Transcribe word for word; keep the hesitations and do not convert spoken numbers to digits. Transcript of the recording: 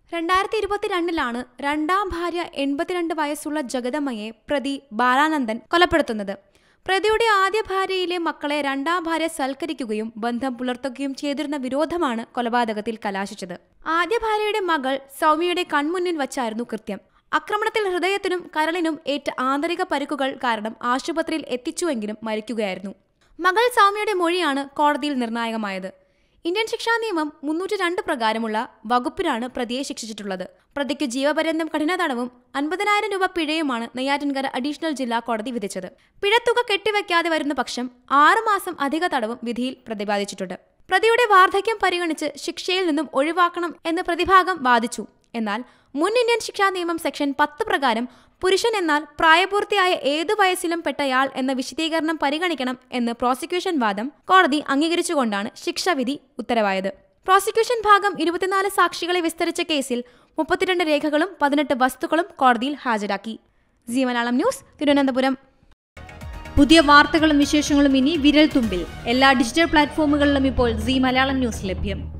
രണ്ടായിരത്തി ഇരുപത്തിരണ്ടിലാണ് രണ്ടാം ഭാര്യ എൺപത്തിരണ്ട് വയസ്സുള്ള ജഗദമ്മയെ പ്രതി ബാലാനന്ദൻ കൊലപ്പെടുത്തുന്നത്. പ്രതിയുടെ ആദ്യ ഭാര്യയിലെ മക്കളെ രണ്ടാം ഭാര്യ സൽക്കരിക്കുകയും ബന്ധം പുലർത്തുകയും ചെയ്തിരുന്ന വിരോധമാണ് കൊലപാതകത്തിൽ കലാശിച്ചത്. ആദ്യ ഭാര്യയുടെ മകൾ സൗമ്യയുടെ കൺമുന്നിൽ വച്ചായിരുന്നു കൃത്യം. ആക്രമണത്തിൽ ഹൃദയത്തിനും കരളിനും ഏറ്റ ആന്തരിക പരിക്കുകൾ കാരണം ആശുപത്രിയിൽ എത്തിച്ചുവെങ്കിലും മരിക്കുകയായിരുന്നു. മകൾ സൗമ്യയുടെ മൊഴിയാണ് കോടതിയിൽ നിർണായകമായത്. ഇന്ത്യൻ ശിക്ഷാ നിയമം മുന്നൂറ്റി രണ്ട് പ്രകാരമുള്ള വകുപ്പിലാണ് പ്രതിയെ ശിക്ഷിച്ചിട്ടുള്ളത്. പ്രതിക്ക് ജീവപര്യന്തം കഠിന തടവും അൻപതിനായിരം രൂപ പിഴയുമാണ് നെയ്യാറ്റിൻകര അഡീഷണൽ ജില്ലാ കോടതി വിധിച്ചത്. പിഴത്തുക കെട്ടിവെക്കാതെ വരുന്ന പക്ഷം ആറുമാസം അധിക തടവും വിധിയിൽ പ്രതിപാദിച്ചിട്ടുണ്ട്. പ്രതിയുടെ വാർദ്ധക്യം പരിഗണിച്ച് ശിക്ഷയിൽ നിന്നും ഒഴിവാക്കണം എന്ന് പ്രതിഭാഗം വാദിച്ചു. എന്നാൽ മുൻ ഇന്ത്യൻ ശിക്ഷാ നിയമം സെക്ഷൻ പത്ത് പ്രകാരം പുരുഷൻ എന്നാൽ പ്രായപൂർത്തിയായ ഏതു വയസ്സിലും പെട്ടയാൾ എന്ന വിശദീകരണം പരിഗണിക്കണം എന്ന് പ്രോസിക്യൂഷൻ വാദം കോടതി അംഗീകരിച്ചുകൊണ്ടാണ് ശിക്ഷാവിധി ഉത്തരവായത്. പ്രോസിക്യൂഷൻ ഭാഗം ഇരുപത്തിനാല് സാക്ഷികളെ വിസ്തരിച്ച കേസിൽ മുപ്പത്തിരണ്ട് രേഖകളും പതിനെട്ട് വസ്തുക്കളും കോടതിയിൽ ഹാജരാക്കി. Zee Malayalam news, Thiruvananthapuram. പുതിയ വാർത്തകളും വിശേഷങ്ങളും ഇനി വിരൽ തുമ്പിൽ. എല്ലാ ഡിജിറ്റൽ പ്ലാറ്റ്ഫോമുകളിലും ഇപ്പോൾ സീ മലയാളം ന്യൂസ് ലഭ്യം.